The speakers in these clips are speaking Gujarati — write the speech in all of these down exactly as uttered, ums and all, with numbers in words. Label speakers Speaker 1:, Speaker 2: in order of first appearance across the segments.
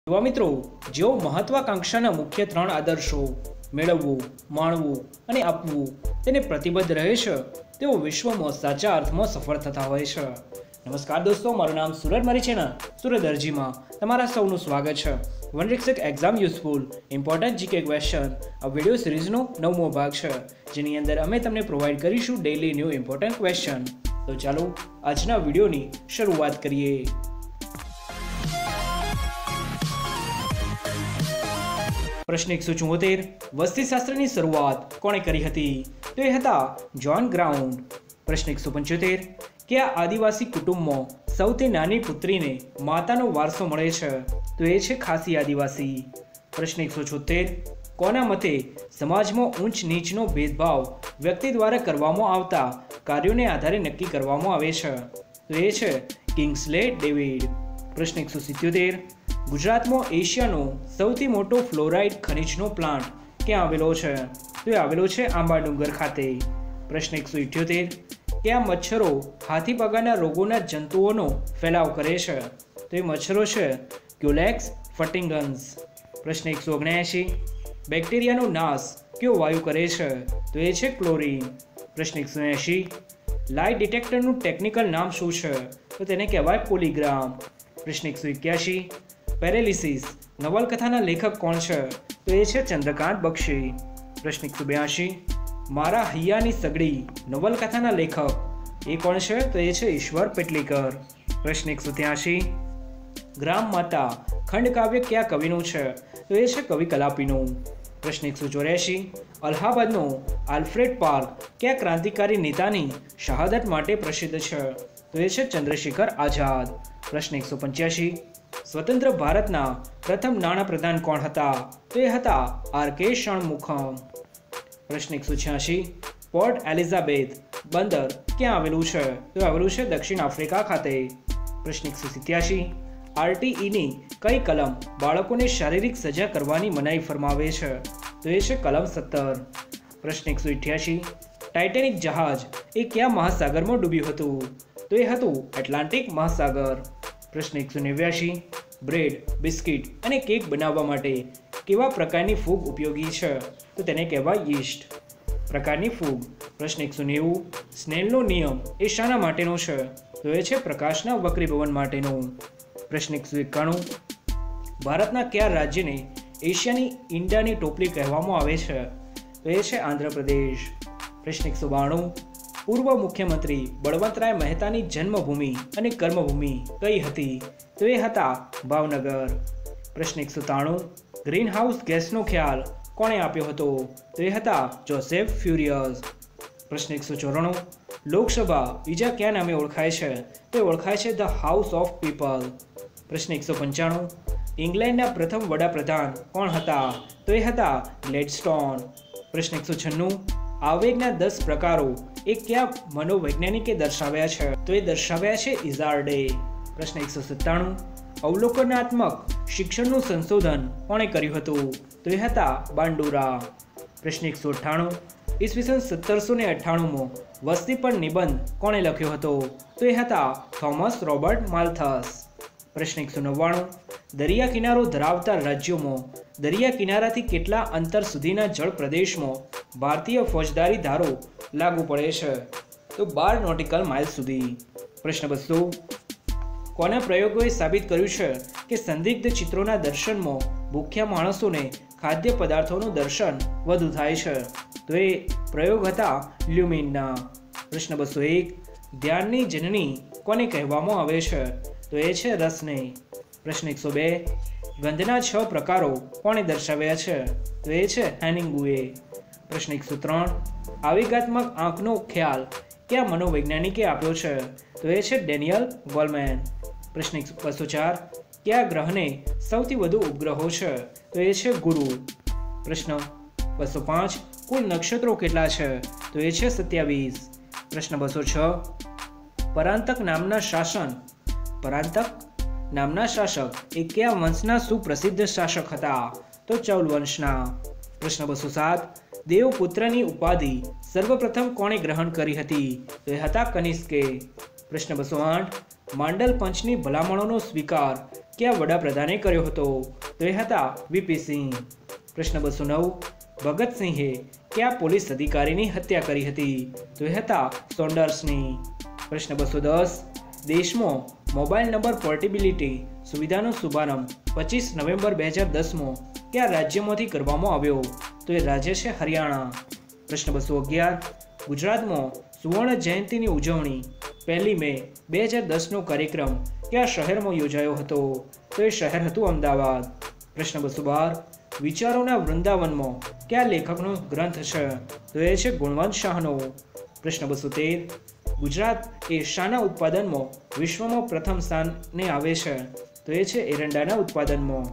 Speaker 1: युवा मित्रों, जो महत्वाकांक्षाना मुख्य त्रण आदर्शो मेळववुं, माणवुं अने आपवुं तेने प्रतिबद्ध रहे छे, तेओ विश्वमां साचा अर्थमां सफल थता होय छे। नमस्कार दोस्तों, मारुं नाम सूरज, मारी चेनल सूरज दर्जीमां तमारा सौनुं स्वागत छे। वनरिक्षक exam useful important GK question आ विडियो सीरीजनो नवमो भाग छे, जेनी अंदर अमे तमने प्रोवाइड करीशुं डेली न्यू इम्पोर्टન્ટ क्वेश्चन। तो चालो आजना विडियोनी शरूआत करीए। प्रश्न एक सौ चौहत्तर, वस्तीशास्त्र की शुरुआत कोणे करी हती? तो ये हता जॉन ग्राउंड। प्रश्न एक सौ पंचोतेर, क्या आदिवासी कुटुंब में सौथी नानी पुत्री ने मातानो वारसो मळे छे? तो ये छे खासी आदिवासी। प्रश्न एक सौ छोतेर, कोना मते समाज में ऊंच नीचनो भेदभाव व्यक्ति द्वारा करवामां आवता कार्यों ने आधारे नक्की करवामां आवे छे? तो ये छे किंग्सले डेविड। प्रश्न एक सौ सित्योतेर, गुजरात में एशियानो सौथी मोटो फ्लोराइड खनिजनो प्लांट क्या आवेलो छे? तो आवेलो छे आंबाडुंगर खाते। प्रश्न एक सौ इठ्योतेर, क्या मच्छरों हाथी पगाना रोगोना जंतुओनो फैलाव करे छे? तो ये मच्छरों छे क्यूलेक्स फटिंगन्स। प्रश्न एक सौ ओगणएंशी, बेक्टेरियानो नाश क्यों वायु करे छे? तो ये छे क्लोरीन। प्रश्न एक सौ एंशी, लाइट डिटेक्टरनु टेक्निकल नाम शुं छे? तो तेने कहेवाय पॉलीग्राम। प्रश्न एक सौ इक्यासी, पेरेलिसिस नवलकथाना लेखक कौन छे? तो ये छे चंद्रकांत बक्षी। प्रश्न एक सौ ब्यासी, मारा हૈયાની सगड़ी नवलकथाना लेखक ये कौन छे? तो ये छे ईश्वर पेटलीकर। प्रश्न एक सौ त्यासी, ग्राम माता खंडकाव्य क्या कविनु छे? तो ये छे कवि कलापीनु। प्रश्न एक सौ चौरासी, अलाहाबादनो आल्फ्रेड पार्क क्या क्रांतिकारी नेतानी शहादत माटे प्रसिद्ध छे? तो ये छे चंद्रशेखर आजाद। प्रश्न एक सौ पंच्यासी, स्वतंत्र भारतना प्रथम नाणा प्रधान कोण हता? तो ये हता आर के षणमुखम। प्रश्न एक सौ छियासी, पोर्ट एलिजाबेथ बंदर क्या आवेलू छे? तो आवेलू छे दक्षिण आफ्रिका खाते। प्रश्न एक सौ सित्यासी, आरटीई नी कई कलम बाळकोने शारीरिक सजा करवानी मनाई फरमावे छे? तो ये छे कलम सत्तर। प्रश्न एक सौ अठासी, टाइटेनिक जहाज ए क्या महासागर में डूब्यु हतुं? तो ये हतुं एटलांटिक महासागर। प्रश्न एक सौ नेव्यासी, ब्रेड बिस्किट अने केक बनाववा माटे केवा प्रकारनी फूग उपयोगी छे? तो तेने कहेवाय यीस्ट प्रकारनी फूग। प्रश्न एक सौ नेवु, स्नेलनो नियम ए शाना माटेनो छे? तो ये छे प्रकाशना वक्रीभवन माटेनो। प्रश्न एक सौ एकाणु, भारतना क्या राज्य ने एशियानी ईंडानी टोपली कहेवामां आवे छे? तो ये छे आंध्र प्रदेश। प्रश्न एक सौ बाणु, पूर्व मुख्यमंत्री बळवंतराय मेहतानी जन्मभूमि अने कर्मभूमि कई हती? तो ये हता भावनगर। प्रश्न एक सौ ताणु, ग्रीन हाउस गैसनो ख्याल कोणे आप्यो हतो? तो ये हता जोसेफ फ्यूरियस। प्रश्न एक सौ चौराणु, लोकसभा बीजा क्या नामे ओळखाय छे? तो ओळखाय छे ध हाउस ऑफ पीपल। प्रश्न एक सौ पंचाणु, इंग्लेंडना प्रथम वडाप्रधान कोण हता? तो ये हता ग्लेडस्टोन। प्रश्न एक सौ छन्नु, आवेगना दस प्रकारो एक क्या मनोवैज्ञानिके दर्शाव्या छे? तो ये दर्शाव्या छे इजार्डे। प्रश्न एक सौ सत्ताणु, अवलोकनात्मक शिक्षणનું संशोधन કોણે કર્યું હતું? તો એ હતા બાંડુરા। પ્રશ્ન એક સौ અઠ્ઠાણું, ઈસવીસન સત્તરસો ને અઠ્ઠાણુંમાં વસ્તી પર નિબંધ કોણે લખ્યો હતો? તો એ હતા થોમસ રોબર્ટ માલ્થસ। પ્રશ્ન એક સौ નવ્વાણું, દરિયા કિનારો ધરાવતા રાજ્યોમાં દરિયા કિનારાથી કેટલા અંતર સુધીના જળ પ્રદેશમાં ભારતીય ફોજદારી ધારો લાગુ પડે છે? તો બાર નોટિકલ માઇલ સુધી। પ્રશ્ન બસો, કોના પ્રયોગોએ સાબિત કર્યું છે કે સંદિગ્ધ ચિત્રોના દર્શનમાં ભૂખ્યા માણસોને ખાદ્ય પદાર્થોનું દર્શન વધુ થાય છે? તો એ પ્રયોગ હતા લ્યુમિનના। પ્રશ્ન બસો એક, ધ્યાનની જનની કોને કહેવામાં આવે છે? તો એ છે રસને। પ્રશ્ન એક સौ બે, ગંધના છ પ્રકારો કોણે દર્શાવ્યા છે? તો એ છે હેનિંગુએ। પ્રશ્ન એક સौ ત્રણ, આવેગાત્મક આંખનો ખ્યાલ क्या मनोवैज्ञानिके आप्यो छे? तो ये छे डेनियल गोलमेन। प्रश्न एक सौ बसो चार, क्या ग्रह ने सौथी वधु उपग्रहो छे? तो ये छे गुरु। प्रश्न बसो पांच, कुल नक्षत्रों केटला छे? तो ये छे सत्यावीस। प्रश्न बसो छ, परांतक नामना शासन परांतक नामना शासक एक क्या वंशना सुप्रसिद्ध शासक हता? तो चौल वंशना। प्रश्न बसो सात, देवपुत्रनी उपाधि सर्वप्रथम कोणे ग्रहण करी हती? तो ये हता कनिष्के। प्रश्न बसो आठ, માંડલ પંચની ભલામણોનો સ્વીકાર કયા વડાપ્રધાને કર્યો હતો? તો એ હતા વીપી સિંહ. પ્રશ્ન બસો નવ, ભગતસિંહે કયા પોલીસ અધિકારીની હત્યા કરી હતી? તો એ હતા સોન્ડર્સની. પ્રશ્ન બસો દસ, દેશમાં મોબાઈલ નંબર પોર્ટેબિલિટી સુવિધાનો શુભારંભ પચીસ નવેમ્બર બે હજાર દસમાં કયા રાજ્યમાંથી કરવામાં આવ્યો? તો એ રાજ્ય છે હરિયાણા. પ્રશ્ન બસો અગિયાર, ગુજરાતમાં સુવર્ણ જયંતિની ઉજવણી પહેલી મે બે હજાર દસનો કાર્યક્રમ કયા શહેરમાં યોજાયો હતો? તો એ શહેર હતું અમદાવાદ. પ્રશ્ન બસો બાર, વિચારોના વૃંદાવનમાં કયા લેખકનો ગ્રંથ છે? તો એ છે ગુણવંત શાહનો. પ્રશ્ન બસો તેર, ગુજરાત એ શાના ઉત્પાદનમાં વિશ્વમાં પ્રથમ સ્થાને આવે છે? તો એ છે એરંડાના ઉત્પાદનમાં.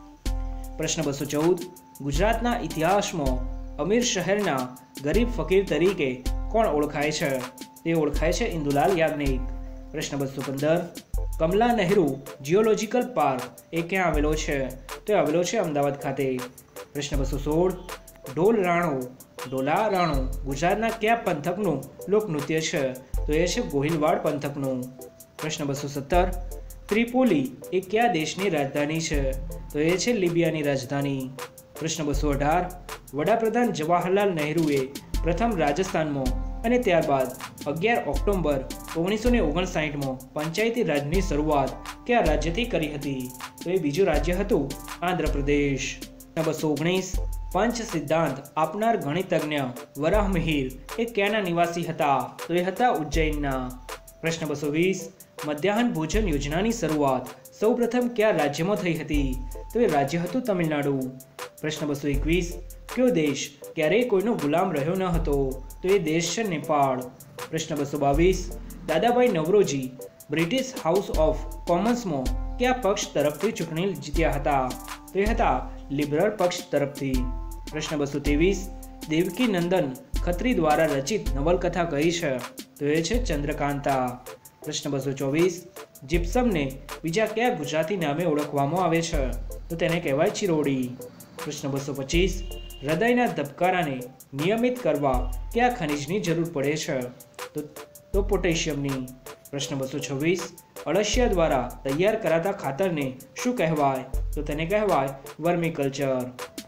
Speaker 1: પ્રશ્ન બસો ચૌદ, ગુજરાતના ઇતિહાસમાં અમીર શહેરના ગરીબ ફકીર તરીકે કોણ ઓળખાય છે? તે ઓળખાય છે ઇન્દુલાલ યાજ્ઞિક. પ્રશ્ન બસો પંદર, કમલા નહેરુ જિયોલોજિકલ પાર્ક એ ક્યાં આવેલો છે? તો એ આવેલો છે અમદાવાદ ખાતે. પ્રશ્ન બસો સોળ, ઢોલ રાણો ઢોલા રાણો ગુજરાતના કયા પંથકનું લોકનૃત્ય છે? તો એ છે ગોહિલવાડ પંથકનું. પ્રશ્ન બસો સત્તર, ત્રિપોલી એ કયા દેશની રાજધાની છે? તો એ છે લિબિયાની રાજધાની. પ્રશ્ન બસો અઢાર, વડાપ્રધાન જવાહરલાલ નહેરુએ પ્રથમ રાજસ્થાનમાં અને ત્યારબાદ અગિયાર ઓક્ટોબર ઓગણીસો ને ઓગણસાઠમાં પંચાયતી રાજની શરૂઆત કયા રાજ્યથી કરી હતી? તો એ બીજું રાજ્ય હતું આંધ્રપ્રદેશ. બસો ઓગણીસ, પંચ સિદ્ધાંત આપનાર ગણિતજ્ઞ વરાહમિહિર એ ક્યાંના નિવાસી હતા? તો એ હતા ઉજ્જૈનના. પ્રશ્ન બસો વીસ, મધ્યાહન ભોજન યોજનાની શરૂઆત સૌપ્રથમ કયા રાજ્યમાં થઈ હતી? તો એ રાજ્ય હતું તમિલનાડુ. પ્રશ્ન બસો એકવીસ, કયો દેશ ક્યારેય કોઈનો ગુલામ રહ્યો ન હતો? તો એ દેશ છે નેપાળ. પ્રશ્ન બસો બાવીસ, Dadabhai Naoroji British house of કોમન્સમાં કયા પક્ષ તરફથી ચૂંટણી જીત્યા હતા? તો એ હતા લિબરલ પક્ષ તરફથી. પ્રશ્ન બસો ત્રેવીસ, દેવકી નંદન ખત્રી દ્વારા રચિત નવલકથા કઈ છે? તો એ છે ચંદ્રકાંતા. પ્રશ્ન બસો ચોવીસ, જીપ્સમને બીજા કયા ગુજરાતી નામે ઓળખવામાં આવે છે? તો તેને કહેવાય ચિરોડી. પ્રશ્ન બસો પચીસ, હૃદયના ધબકારાને નિયમિત કરવા કયા ખનિજની જરૂર પડે છે? તો તો પોટેશિયમની. પ્રશ્ન બસો છવ્વીસ, અળસિયા દ્વારા તૈયાર કરાતા ખાતરને શું કહેવાય? તો તેને કહેવાય વર્મી કલ્ચર.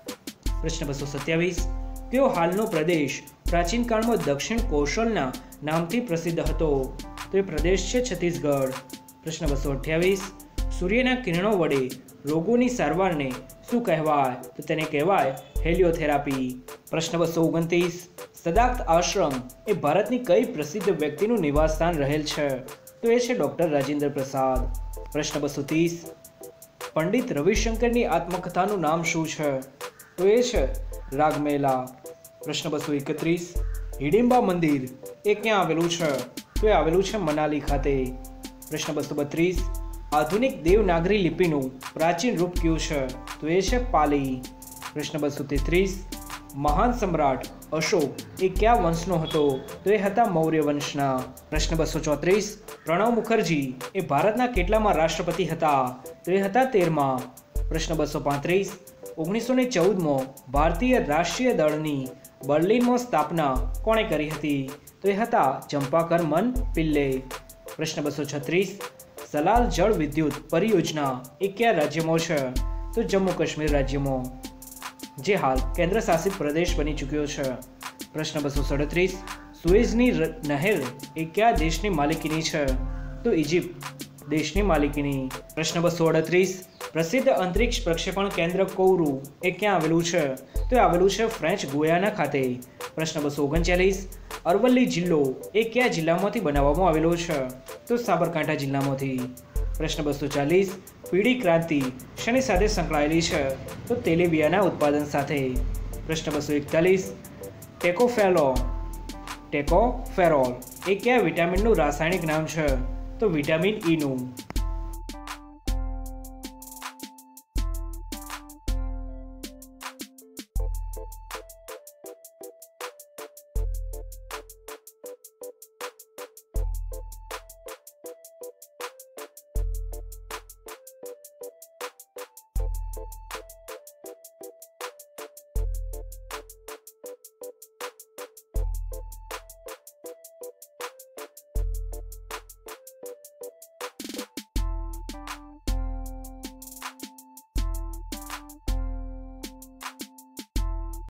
Speaker 1: પ્રશ્ન બસો સત્યાવીસ, કયો હાલનો પ્રદેશ પ્રાચીન કાળમાં દક્ષિણ કૌશલના નામથી પ્રસિદ્ધ હતો? તો એ પ્રદેશ છે છત્તીસગઢ. પ્રશ્ન બસો અઠ્યાવીસ, સૂર્યના કિરણો વડે રોગોની સારવારને શું કહેવાય? તો તેને કહેવાય હેલિયોથેરાપી. પ્રશ્ન બસો ઓગણત્રીસ, સદાક્ત આશ્રમ એ ભારતની કઈ પ્રસિદ્ધ વ્યક્તિનું નિવાસસ્થાન રહેલ છે? તો એ છે ડોક્ટર રાજેન્દ્ર પ્રસાદ. પ્રશ્ન બસો ત્રીસ, પંડિત રવિશંકરની આત્મકથાનું નામ શું છે? તો એ છે રાગમેલા. પ્રશ્ન બસો એકત્રીસ, હિડિંબા મંદિર એ ક્યાં આવેલું છે? તો એ આવેલું છે મનાલી ખાતે. પ્રશ્ન બસો બત્રીસ, આધુનિક દેવનાગરી લિપિનું પ્રાચીન રૂપ કયું છે? તો એ છે પાલી. પ્રશ્ન બસો તેત્રીસ, મહાન સમ્રાટ અશોક એ કયા વંશનો હતો? તો એ હતા મૌર્ય વંશના. પ્રશ્ન બસો ચોત્રીસ, પ્રણવ મુખર્જી એ ભારતના કેટલામાં રાષ્ટ્રપતિ હતા? તો એ હતા તેરમા. પ્રશ્ન બસો પાંત્રીસ, ઓગણીસો ને ચૌદમાં ભારતીય રાષ્ટ્રીય દળની બર્લિનમાં સ્થાપના કોણે કરી હતી? તો એ હતા ચંપાકર મન પિલ્લે. પ્રશ્ન બસો છત્રીસ, સલાલ જળ વિદ્યુત પરિયોજના એ કયા રાજ્યમાં છે? તો જમ્મુ કાશ્મીર રાજ્યમાં, જે હાલ કેન્દ્ર શાસિત પ્રદેશ બની ચૂક્યો છે. પ્રશ્ન બસો સડત્રીસ, સુએઝની નહેર એ કયા દેશની માલિકીની છે? તો ઇજિપ્ત દેશની માલિકીની. પ્રશ્ન બસો અડત્રીસ, પ્રસિદ્ધ અંતરિક્ષ પ્રક્ષેપણ કેન્દ્ર કોઉરુ એ ક્યાં આવેલું છે? તો એ આવેલું છે ફ્રેન્ચ ગુયાના ખાતે. પ્રશ્ન બસો ઓગણચાલીસ, અરવલ્લી જિલ્લો એ કયા જિલ્લામાંથી બનાવવામાં આવેલો છે? તો સાબરકાંઠા જિલ્લામાંથી. પ્રશ્ન બસો ચાલીસ, પીળી ક્રાંતિ શેની સાથે સંકળાયેલી છે? તો તેલીબિયાના ઉત્પાદન સાથે. પ્રશ્ન બસો એકતાલીસ, ટેકોફેલો ટેકોફેરોલ એ કયા વિટામિનનું રાસાયણિક નામ છે? તો વિટામિન ઈનું.